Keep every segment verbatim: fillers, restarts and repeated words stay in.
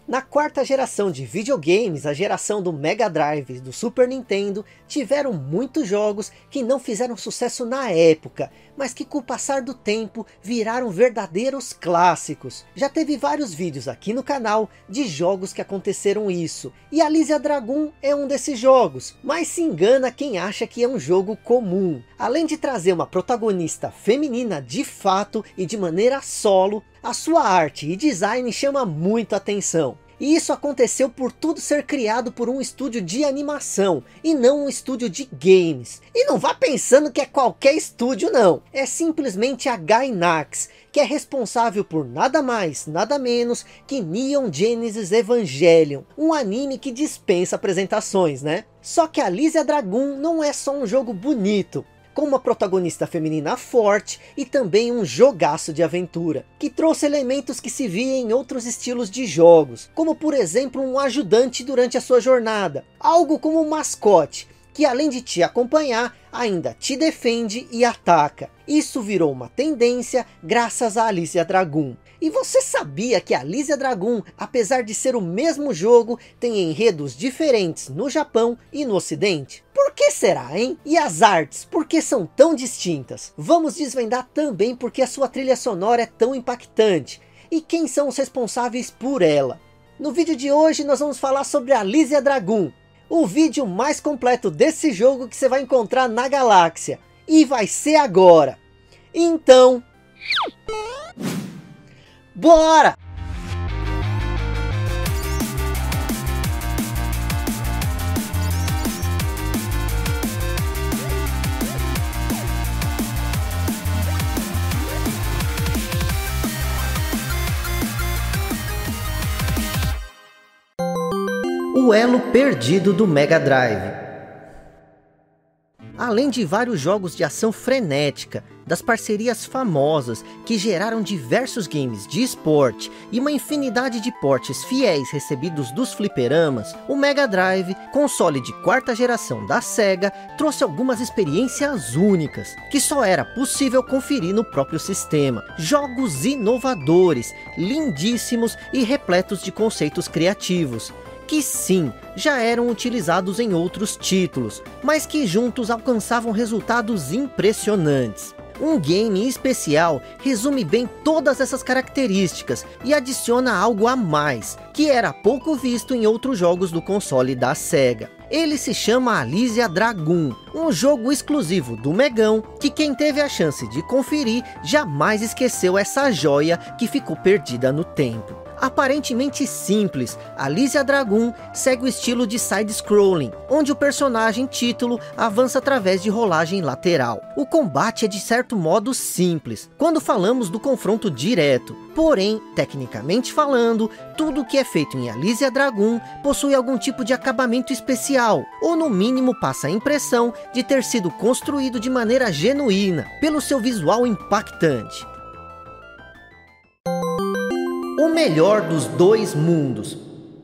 Na quarta geração de videogames, a geração do Mega Drive e do Super Nintendo, tiveram muitos jogos que não fizeram sucesso na época, mas que com o passar do tempo viraram verdadeiros clássicos. Já teve vários vídeos aqui no canal de jogos que aconteceram isso, e Alysia Dragoon é um desses jogos, mas se engana quem acha que é um jogo comum. Além de trazer uma protagonista feminina de fato e de maneira solo, a sua arte e design chama muito atenção. E isso aconteceu por tudo ser criado por um estúdio de animação, e não um estúdio de games. E não vá pensando que é qualquer estúdio não, é simplesmente a Gainax, que é responsável por nada mais, nada menos que Neon Genesis Evangelion, um anime que dispensa apresentações, né? Só que Alysia Dragoon não é só um jogo bonito, com uma protagonista feminina forte e também um jogaço de aventura, que trouxe elementos que se via em outros estilos de jogos, como por exemplo um ajudante durante a sua jornada, algo como um mascote, que além de te acompanhar, ainda te defende e ataca. Isso virou uma tendência graças a Alysia Dragoon. E você sabia que Alysia Dragoon, apesar de ser o mesmo jogo, tem enredos diferentes no Japão e no Ocidente? Por que será, hein? E as artes, por que são tão distintas? Vamos desvendar também porque a sua trilha sonora é tão impactante. E quem são os responsáveis por ela? No vídeo de hoje nós vamos falar sobre Alysia Dragoon, o vídeo mais completo desse jogo que você vai encontrar na galáxia. E vai ser agora. Então... bora! O elo perdido do Mega Drive. Além de vários jogos de ação frenética, das parcerias famosas que geraram diversos games de esporte e uma infinidade de portes fiéis recebidos dos fliperamas, o Mega Drive, console de quarta geração da Sega, trouxe algumas experiências únicas, que só era possível conferir no próprio sistema. Jogos inovadores, lindíssimos e repletos de conceitos criativos, que sim, já eram utilizados em outros títulos, mas que juntos alcançavam resultados impressionantes. Um game especial resume bem todas essas características e adiciona algo a mais, que era pouco visto em outros jogos do console da Sega. Ele se chama Alysia Dragoon, um jogo exclusivo do Megão, que quem teve a chance de conferir jamais esqueceu essa joia que ficou perdida no tempo. Aparentemente simples, Alysia Dragoon segue o estilo de side-scrolling, onde o personagem título avança através de rolagem lateral. O combate é de certo modo simples, quando falamos do confronto direto. Porém, tecnicamente falando, tudo que é feito em Alysia Dragoon possui algum tipo de acabamento especial, ou no mínimo passa a impressão de ter sido construído de maneira genuína, pelo seu visual impactante. O melhor dos dois mundos.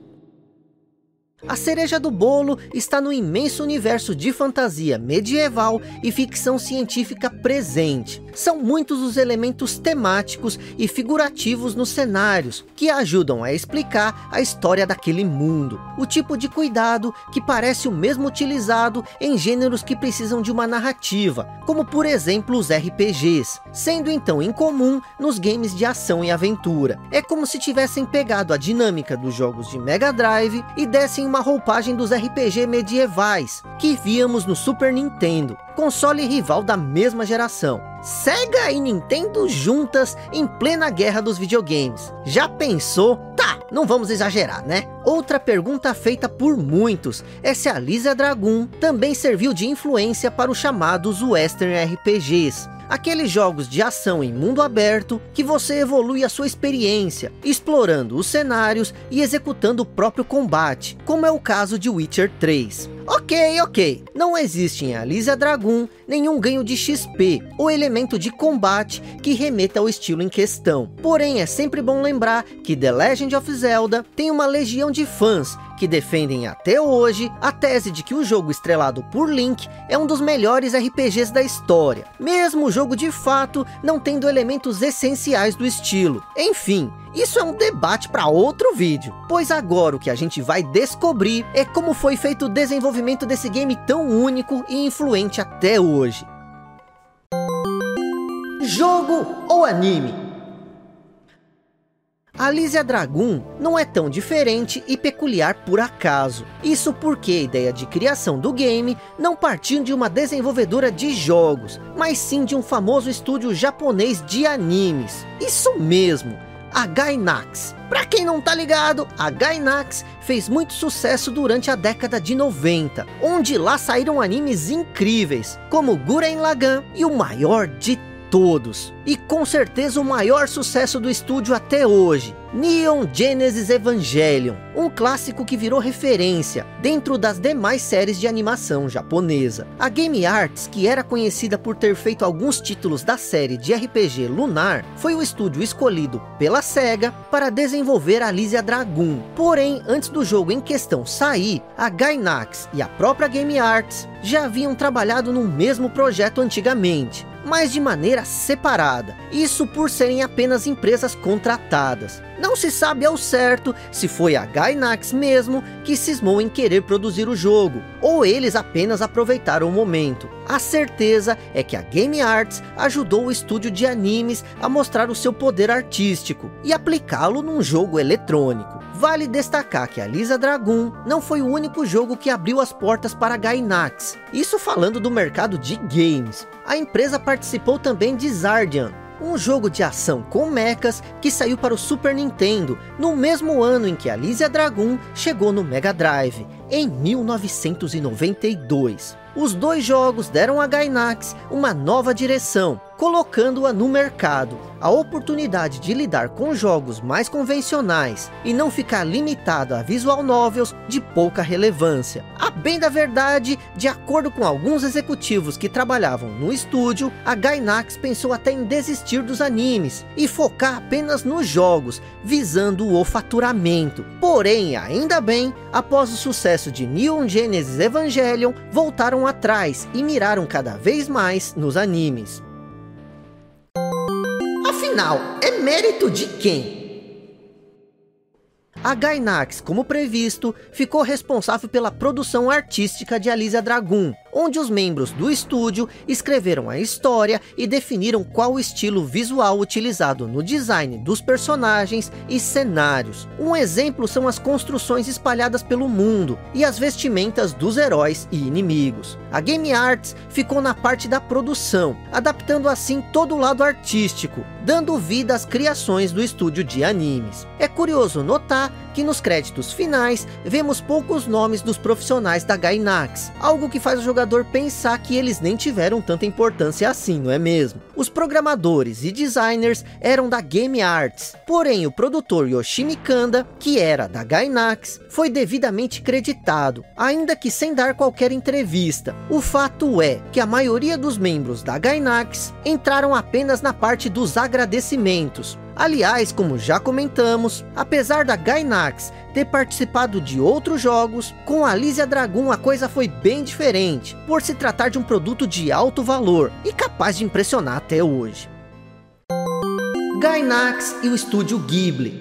A cereja do bolo está no imenso universo de fantasia medieval e ficção científica presente. São muitos os elementos temáticos e figurativos nos cenários, que ajudam a explicar a história daquele mundo. O tipo de cuidado que parece o mesmo utilizado em gêneros que precisam de uma narrativa, como por exemplo os R P Gs, sendo então incomum nos games de ação e aventura. É como se tivessem pegado a dinâmica dos jogos de Mega Drive e dessem uma roupagem dos R P G medievais, que víamos no Super Nintendo, console rival da mesma geração. Sega e Nintendo juntas em plena guerra dos videogames. Já pensou? Tá, não vamos exagerar, né? Outra pergunta feita por muitos é se a Alysia Dragoon também serviu de influência para os chamados Western R P Gs. Aqueles jogos de ação em mundo aberto que você evolui a sua experiência, explorando os cenários e executando o próprio combate, como é o caso de Witcher três. Ok, ok, não existe em Alysia Dragoon nenhum ganho de X P ou elemento de combate que remeta ao estilo em questão. Porém, é sempre bom lembrar que The Legend of Zelda tem uma legião de fãs que defendem até hoje a tese de que o jogo estrelado por Link é um dos melhores R P Gs da história, mesmo o jogo de fato não tendo elementos essenciais do estilo. Enfim, isso é um debate para outro vídeo, pois agora o que a gente vai descobrir é como foi feito o desenvolvimento desse game tão único e influente até hoje. Jogo ou anime? Alysia Dragoon não é tão diferente e peculiar por acaso. Isso porque a ideia de criação do game não partiu de uma desenvolvedora de jogos, mas sim de um famoso estúdio japonês de animes. Isso mesmo, a Gainax. Pra quem não tá ligado, a Gainax fez muito sucesso durante a década de noventa, onde lá saíram animes incríveis, como Gurren Lagann e o maior de todos, e com certeza o maior sucesso do estúdio até hoje, Neon Genesis Evangelion, um clássico que virou referência dentro das demais séries de animação japonesa. A Game Arts, que era conhecida por ter feito alguns títulos da série de R P G Lunar, foi o estúdio escolhido pela SEGA para desenvolver Alysia Dragoon. Porém, antes do jogo em questão sair, a Gainax e a própria Game Arts já haviam trabalhado no mesmo projeto antigamente, mas de maneira separada, isso por serem apenas empresas contratadas. Não se sabe ao certo se foi a Gainax mesmo que cismou em querer produzir o jogo, ou eles apenas aproveitaram o momento. A certeza é que a Game Arts ajudou o estúdio de animes a mostrar o seu poder artístico e aplicá-lo num jogo eletrônico. Vale destacar que Alysia Dragoon não foi o único jogo que abriu as portas para a Gainax, isso falando do mercado de games. A empresa participou também de Zardian, um jogo de ação com mechas que saiu para o Super Nintendo, no mesmo ano em que Alysia Dragoon chegou no Mega Drive, em mil novecentos e noventa e dois. Os dois jogos deram a Gainax uma nova direção, colocando-a no mercado, a oportunidade de lidar com jogos mais convencionais e não ficar limitado a visual novels de pouca relevância. A bem da verdade, de acordo com alguns executivos que trabalhavam no estúdio, a Gainax pensou até em desistir dos animes e focar apenas nos jogos, visando o faturamento. Porém, ainda bem, após o sucesso de Neon Genesis Evangelion, voltaram atrás e miraram cada vez mais nos animes. Afinal, é mérito de quem? A Gainax, como previsto, ficou responsável pela produção artística de Alysia Dragoon, onde os membros do estúdio escreveram a história e definiram qual o estilo visual utilizado no design dos personagens e cenários. Um exemplo são as construções espalhadas pelo mundo e as vestimentas dos heróis e inimigos. A Game Arts ficou na parte da produção, adaptando assim todo o lado artístico, dando vida às criações do estúdio de animes. É curioso notar que nos créditos finais vemos poucos nomes dos profissionais da Gainax, algo que faz o jogador pensar que eles nem tiveram tanta importância assim, não é mesmo? Os programadores e designers eram da Game Arts, porém o produtor Yoshimi Kanda, que era da Gainax, foi devidamente creditado, ainda que sem dar qualquer entrevista. O fato é que a maioria dos membros da Gainax entraram apenas na parte dos agradecimentos. Aliás, como já comentamos, apesar da Gainax ter participado de outros jogos, com Alysia Dragoon a coisa foi bem diferente, por se tratar de um produto de alto valor e capaz de impressionar até hoje. Gainax e o estúdio Ghibli.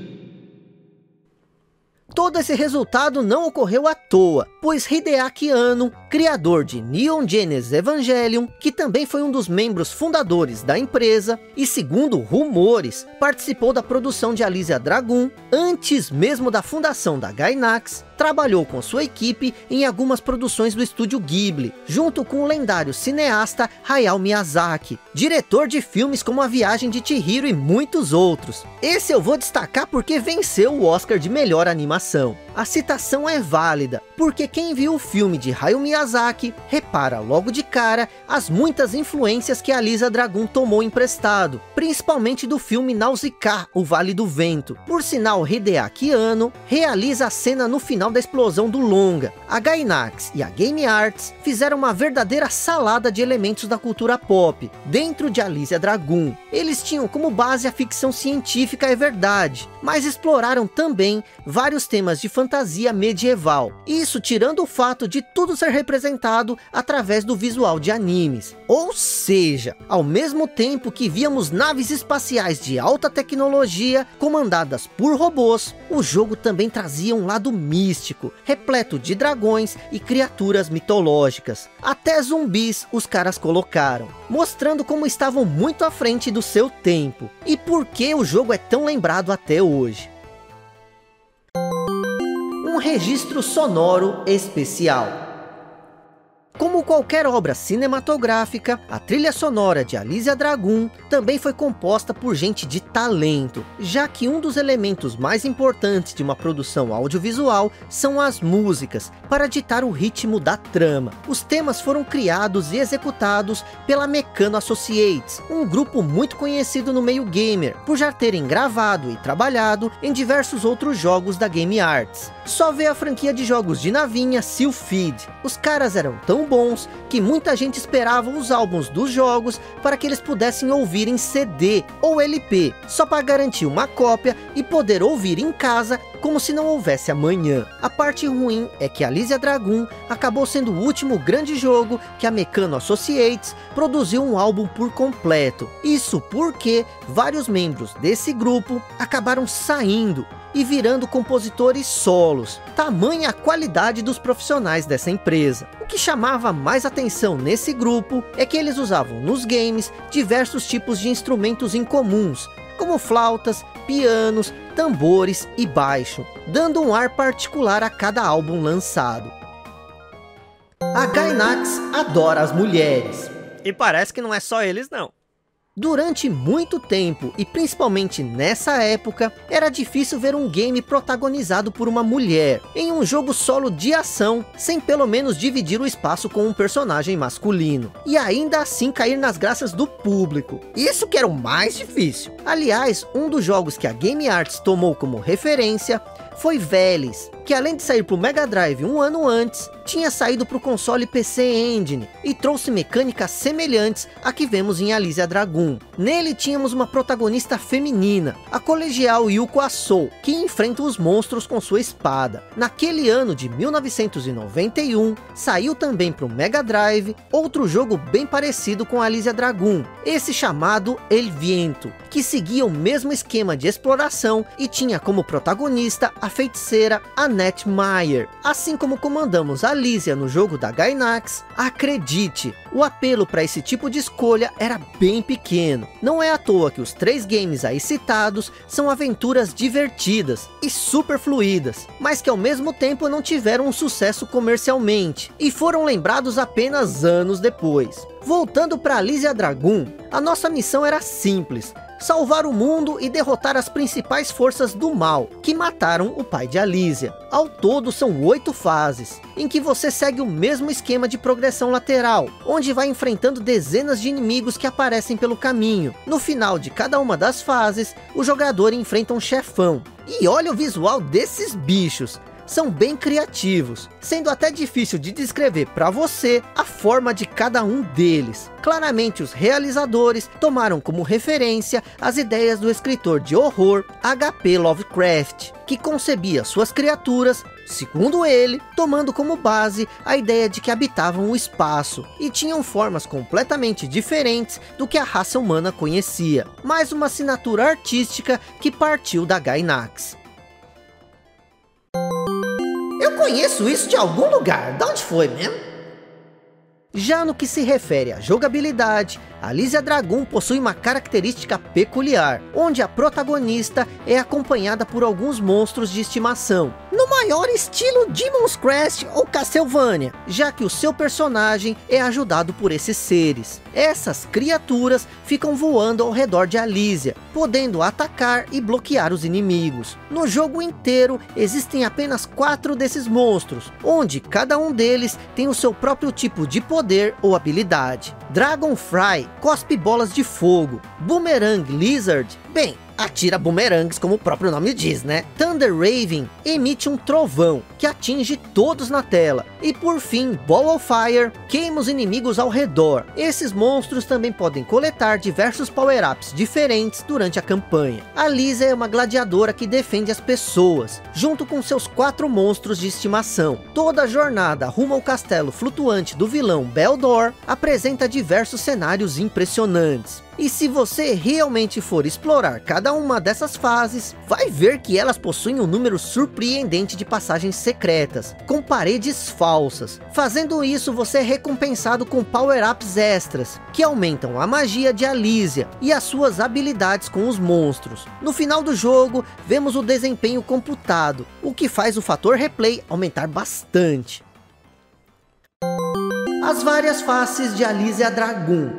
Todo esse resultado não ocorreu à toa, pois Hideaki Anno, criador de Neon Genesis Evangelion, que também foi um dos membros fundadores da empresa, e segundo rumores, participou da produção de Alysia Dragoon, antes mesmo da fundação da Gainax, trabalhou com sua equipe em algumas produções do estúdio Ghibli, junto com o lendário cineasta Hayao Miyazaki, diretor de filmes como A Viagem de Chihiro e muitos outros. Esse eu vou destacar porque venceu o Oscar de melhor animação. A citação é válida, porque quem viu o filme de Hayao Miyazaki repara logo de cara as muitas influências que Alysia Dragoon tomou emprestado, principalmente do filme Nausicaa, O Vale do Vento. Por sinal, Hideaki Anno realiza a cena no final da explosão do longa, a Gainax e a Game Arts fizeram uma verdadeira salada de elementos da cultura pop, dentro de Alisia Dragoon. Eles tinham como base a ficção científica, é verdade, mas exploraram também vários temas de fantasia medieval. Isso tirando o fato de tudo ser representado através do visual de animes. Ou seja, ao mesmo tempo que víamos naves espaciais de alta tecnologia comandadas por robôs, o jogo também trazia um lado místico, repleto de dragões e criaturas mitológicas. Até zumbis os caras colocaram, mostrando como estavam muito à frente do seu tempo. E por que o jogo é tão lembrado até hoje. Um registro sonoro especial. Como qualquer obra cinematográfica, a trilha sonora de Alisia Dragoon também foi composta por gente de talento, já que um dos elementos mais importantes de uma produção audiovisual são as músicas, para ditar o ritmo da trama. Os temas foram criados e executados pela Mecano Associates, um grupo muito conhecido no meio gamer, por já terem gravado e trabalhado em diversos outros jogos da Game Arts. Só vê a franquia de jogos de navinha Sylphid. Os caras eram tão bons que muita gente esperava os álbuns dos jogos para que eles pudessem ouvir em C D ou L P, só para garantir uma cópia e poder ouvir em casa como se não houvesse amanhã. A parte ruim é que Alisia Dragoon acabou sendo o último grande jogo que a Mecano Associates produziu um álbum por completo. Isso porque vários membros desse grupo acabaram saindo e virando compositores solos, tamanha a qualidade dos profissionais dessa empresa. O que chamava mais atenção nesse grupo é que eles usavam nos games diversos tipos de instrumentos incomuns, como flautas, pianos, tambores e baixo, dando um ar particular a cada álbum lançado. A Gainax adora as mulheres. E parece que não é só eles não. Durante muito tempo, e principalmente nessa época, era difícil ver um game protagonizado por uma mulher, em um jogo solo de ação, sem pelo menos dividir o espaço com um personagem masculino, e ainda assim cair nas graças do público. Isso que era o mais difícil. Aliás, um dos jogos que a Game Arts tomou como referência foi Veles, que além de sair para o Mega Drive um ano antes, tinha saído para o console P C Engine, e trouxe mecânicas semelhantes a que vemos em Alisia Dragoon. Nele tínhamos uma protagonista feminina, a colegial Yuko Asou, que enfrenta os monstros com sua espada. Naquele ano de mil novecentos e noventa e um, saiu também para o Mega Drive outro jogo bem parecido com Alisia Dragoon, esse chamado El Viento, que seguia o mesmo esquema de exploração e tinha como protagonista a feiticeira Annette Meyer. Assim como comandamos Alisia no jogo da Gainax, acredite, o apelo para esse tipo de escolha era bem pequeno. Não é à toa que os três games aí citados são aventuras divertidas e super fluídas, mas que ao mesmo tempo não tiveram um sucesso comercialmente, e foram lembrados apenas anos depois. Voltando para Alisia Dragoon, a nossa missão era simples: salvar o mundo e derrotar as principais forças do mal, que mataram o pai de Alisia. Ao todo são oito fases, em que você segue o mesmo esquema de progressão lateral, onde vai enfrentando dezenas de inimigos que aparecem pelo caminho. No final de cada uma das fases, o jogador enfrenta um chefão. E olha o visual desses bichos! São bem criativos, sendo até difícil de descrever para você a forma de cada um deles. Claramente os realizadores tomaram como referência as ideias do escritor de horror H P Lovecraft, que concebia suas criaturas, segundo ele, tomando como base a ideia de que habitavam o espaço e tinham formas completamente diferentes do que a raça humana conhecia. Mais uma assinatura artística que partiu da Gainax. Eu conheço isso de algum lugar, de onde foi mesmo? Já no que se refere à jogabilidade, Alisia Dragoon possui uma característica peculiar, onde a protagonista é acompanhada por alguns monstros de estimação, no maior estilo Demon's Crest ou Castlevania, já que o seu personagem é ajudado por esses seres. Essas criaturas ficam voando ao redor de Alisia, podendo atacar e bloquear os inimigos. No jogo inteiro existem apenas quatro desses monstros, onde cada um deles tem o seu próprio tipo de poder ou habilidade. Dragonfly cospe bolas de fogo, Boomerang Lizard, bem, atira bumerangues, como o próprio nome diz, né? Thunder Raven emite um trovão que atinge todos na tela. E por fim, Ball of Fire queima os inimigos ao redor. Esses monstros também podem coletar diversos power-ups diferentes durante a campanha. A Lisa é uma gladiadora que defende as pessoas, junto com seus quatro monstros de estimação. Toda a jornada rumo ao castelo flutuante do vilão Beldor apresenta diversos cenários impressionantes. E se você realmente for explorar cada uma dessas fases, vai ver que elas possuem um número surpreendente de passagens secretas, com paredes falsas. Fazendo isso, você é recompensado com power-ups extras, que aumentam a magia de Alysia e as suas habilidades com os monstros. No final do jogo, vemos o desempenho computado, o que faz o fator replay aumentar bastante. As várias faces de Alysia Dragoon.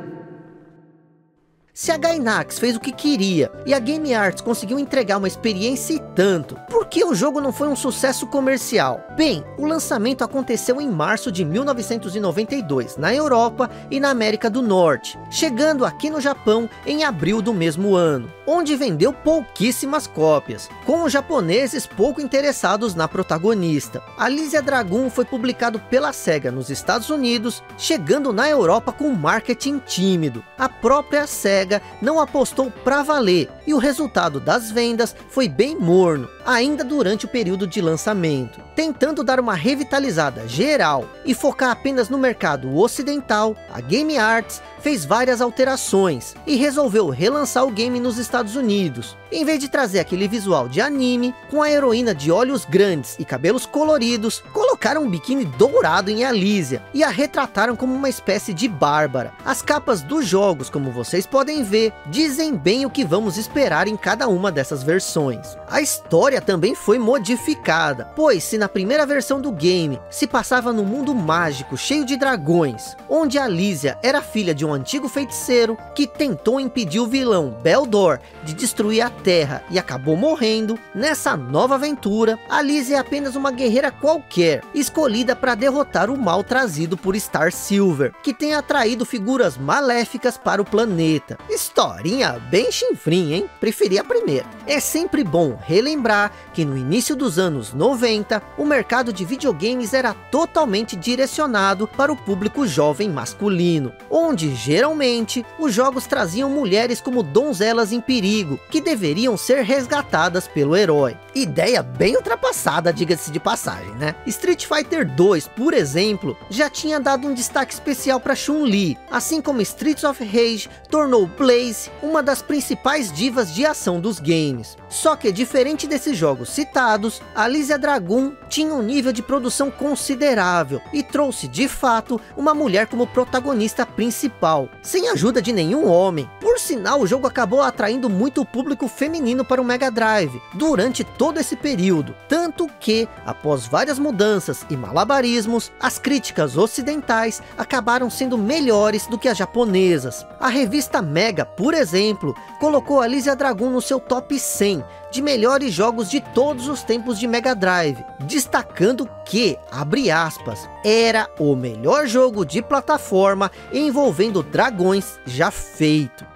Se a Gainax fez o que queria e a Game Arts conseguiu entregar uma experiência e tanto, por que o jogo não foi um sucesso comercial? Bem, o lançamento aconteceu em março de mil novecentos e noventa e dois na Europa e na América do Norte, chegando aqui no Japão em abril do mesmo ano, onde vendeu pouquíssimas cópias, com os japoneses pouco interessados na protagonista. Alysia Dragoon foi publicado pela SEGA nos Estados Unidos, chegando na Europa com um marketing tímido. A própria SEGA não apostou pra valer, e o resultado das vendas foi bem morno, ainda durante o período de lançamento. Tentando dar uma revitalizada geral e focar apenas no mercado ocidental, a Game Arts fez várias alterações e resolveu relançar o game nos Estados Unidos. Em vez de trazer aquele visual de anime, com a heroína de olhos grandes e cabelos coloridos, colocaram um biquíni dourado em Alysia e a retrataram como uma espécie de bárbara. As capas dos jogos, como vocês podem ver, dizem bem o que vamos esperar em cada uma dessas versões. A história também foi modificada, pois se na primeira versão do game se passava num mundo mágico cheio de dragões, onde Alysia era filha de um antigo feiticeiro que tentou impedir o vilão Beldor de destruir a Terra e acabou morrendo, nessa nova aventura, Alysia é apenas uma guerreira qualquer, escolhida para derrotar o mal trazido por Star Silver, que tem atraído figuras maléficas para o planeta. Historinha bem chinfrinha, hein? Preferi a primeira. É sempre bom relembrar que no início dos anos noventa, o mercado de videogames era totalmente direcionado para o público jovem masculino, onde geralmente os jogos traziam mulheres como donzelas em perigo, que deveriam ser resgatadas pelo herói. Ideia bem ultrapassada, diga-se de passagem, né? Street Fighter dois, por exemplo, já tinha dado um destaque especial para Chun-Li, assim como Streets of Rage tornou Blaze uma das principais divas de ação dos games. Só que, diferente desses jogos citados, Alysia Dragoon tinha um nível de produção considerável e trouxe de fato uma mulher como protagonista principal, sem ajuda de nenhum homem. Por sinal, o jogo acabou atraindo muito o público feminino para o Mega Drive durante todo esse período, tanto que, após várias mudanças e malabarismos, as críticas ocidentais acabaram sendo melhores do que as japonesas. A revista Mega, por exemplo, colocou Alysia Dragoon no seu top cem de melhores jogos de todos os tempos de Mega Drive, destacando que, abre aspas, era o melhor jogo de plataforma envolvendo dragões já feito.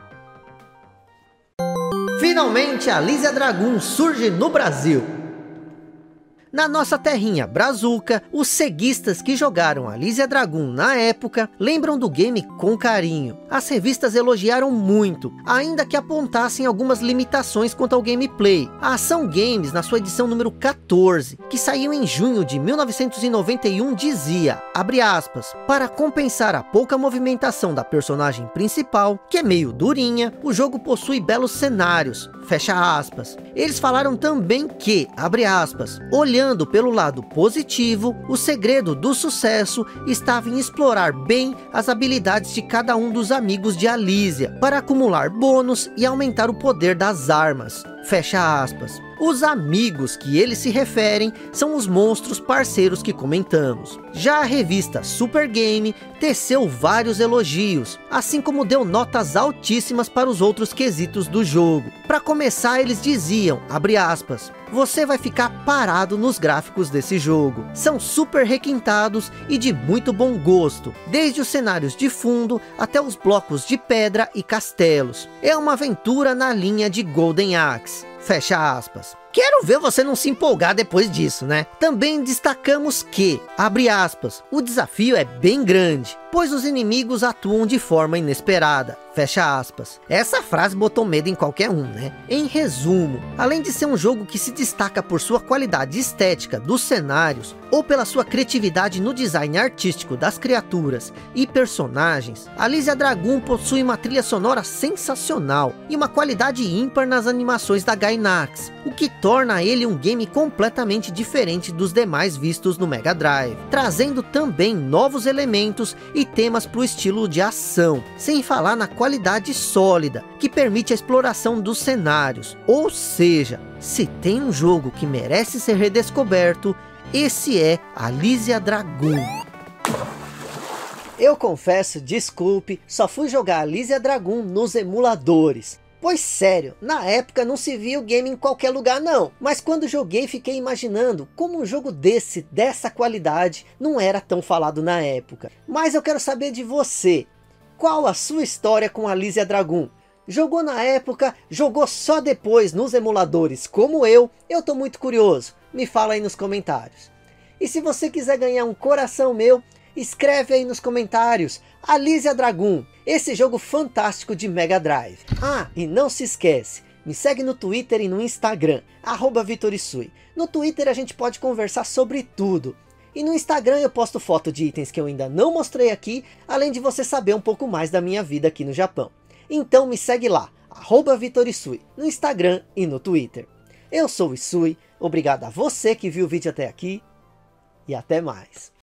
Finalmente, Alysia Dragoon surge no Brasil. Na nossa terrinha brazuca, os ceguistas que jogaram Alysia Dragoon na época lembram do game com carinho. As revistas elogiaram muito, ainda que apontassem algumas limitações quanto ao gameplay. A Ação Games, na sua edição número quatorze, que saiu em junho de mil novecentos e noventa e um, dizia, abre aspas, para compensar a pouca movimentação da personagem principal, que é meio durinha, o jogo possui belos cenários, fecha aspas. Eles falaram também que, abre aspas, olhando Olhando pelo lado positivo, o segredo do sucesso estava em explorar bem as habilidades de cada um dos amigos de Alysia, para acumular bônus e aumentar o poder das armas. Fecha aspas. Os amigos que eles se referem são os monstros parceiros que comentamos. Já a revista Super Game teceu vários elogios, assim como deu notas altíssimas para os outros quesitos do jogo. Para começar, eles diziam, abre aspas, você vai ficar parado nos gráficos desse jogo. São super requintados e de muito bom gosto, desde os cenários de fundo até os blocos de pedra e castelos. É uma aventura na linha de Golden Axe. Fecha aspas. Quero ver você não se empolgar depois disso, né? Também destacamos que, abre aspas, o desafio é bem grande, pois os inimigos atuam de forma inesperada. Fecha aspas. Essa frase botou medo em qualquer um, né? Em resumo, além de ser um jogo que se destaca por sua qualidade estética dos cenários, ou pela sua criatividade no design artístico das criaturas e personagens, Alysia Dragoon possui uma trilha sonora sensacional e uma qualidade ímpar nas animações da Gainax, o que torna ele um game completamente diferente dos demais vistos no Mega Drive, trazendo também novos elementos e temas para o estilo de ação, sem falar na qualidade sólida, que permite a exploração dos cenários. Ou seja, se tem um jogo que merece ser redescoberto, esse é Alysia Dragoon. Eu confesso, desculpe, só fui jogar Alysia Dragoon nos emuladores. Pois sério, na época não se via o game em qualquer lugar não. Mas quando joguei fiquei imaginando como um jogo desse, dessa qualidade, não era tão falado na época. Mas eu quero saber de você. Qual a sua história com Alysia Dragoon? Jogou na época, jogou só depois nos emuladores como eu? Eu tô muito curioso. Me fala aí nos comentários. E se você quiser ganhar um coração meu, escreve aí nos comentários. Alysia Dragoon, esse jogo fantástico de Mega Drive. Ah, e não se esquece, me segue no Twitter e no Instagram, arroba Vitorisui. No Twitter a gente pode conversar sobre tudo. E no Instagram eu posto foto de itens que eu ainda não mostrei aqui, além de você saber um pouco mais da minha vida aqui no Japão. Então me segue lá, arroba Vitorisui, no Instagram e no Twitter. Eu sou o Isui, obrigado a você que viu o vídeo até aqui, e até mais.